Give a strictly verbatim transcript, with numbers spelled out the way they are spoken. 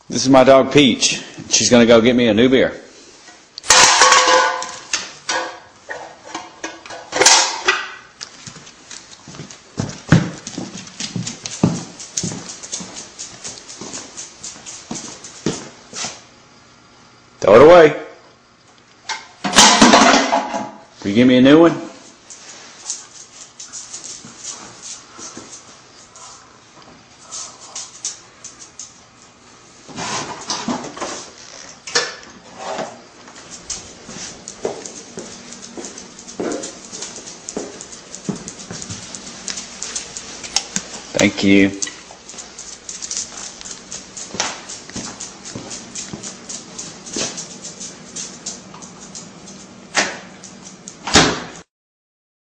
This is my dog Peach. She's going to go get me a new beer. Throw it away. Will you give me a new one? Thank you.